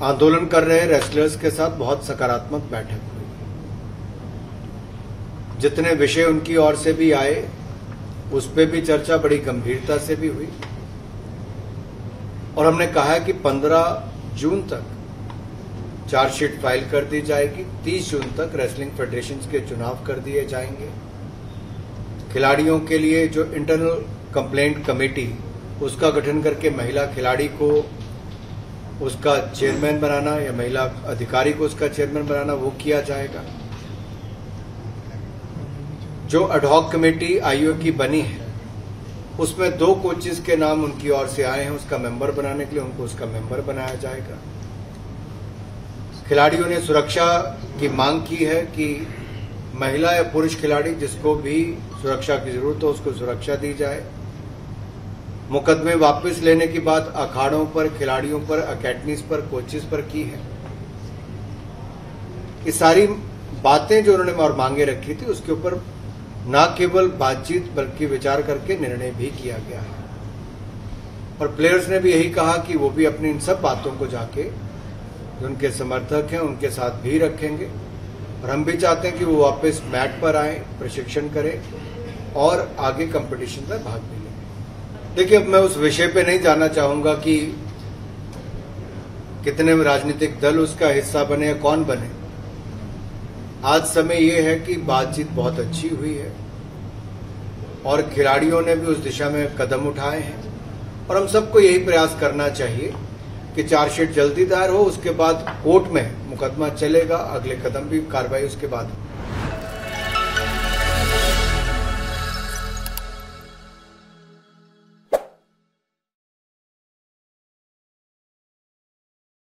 आंदोलन कर रहे रेसलर्स के साथ बहुत सकारात्मक बैठक हुई। जितने विषय उनकी ओर से भी आए उस पर भी चर्चा बड़ी गंभीरता से भी हुई और हमने कहा है कि 15 जून तक चार्जशीट फाइल कर दी जाएगी। 30 जून तक रेसलिंग फेडरेशन के चुनाव कर दिए जाएंगे। खिलाड़ियों के लिए जो इंटरनल कंप्लेंट कमेटी उसका गठन करके महिला खिलाड़ी को उसका चेयरमैन बनाना या महिला अधिकारी को उसका चेयरमैन बनाना वो किया जाएगा। जो एडहॉक कमेटी आईओ की बनी है उसमें 2 कोचेस के नाम उनकी ओर से आए हैं। उसका मेंबर बनाने के लिए उनको उसका मेंबर बनाया जाएगा। खिलाड़ियों ने सुरक्षा की मांग की है कि महिला या पुरुष खिलाड़ी जिसको भी सुरक्षा की जरूरत हो उसको सुरक्षा दी जाए। मुकदमे वापस लेने की बात अखाड़ों पर, खिलाड़ियों पर, अकेडमीज पर, कोचेस पर की है। ये सारी बातें जो उन्होंने और मांगे रखी थी उसके ऊपर न केवल बातचीत बल्कि विचार करके निर्णय भी किया गया है। और प्लेयर्स ने भी यही कहा कि वो भी अपनी इन सब बातों को जाके जो उनके समर्थक हैं उनके साथ भी रखेंगे और हम भी चाहते हैं कि वो वापस मैट पर आए, प्रशिक्षण करें और आगे कंपटीशन में भाग भी लें। देखिए, अब मैं उस विषय पे नहीं जाना चाहूंगा कि कितने राजनीतिक दल उसका हिस्सा बने या कौन बने। आज समय ये है कि बातचीत बहुत अच्छी हुई है और खिलाड़ियों ने भी उस दिशा में कदम उठाए हैं और हम सबको यही प्रयास करना चाहिए कि चार्जशीट जल्दी दायर हो, उसके बाद कोर्ट में मुकदमा चलेगा, अगले कदम भी कार्रवाई उसके बाद।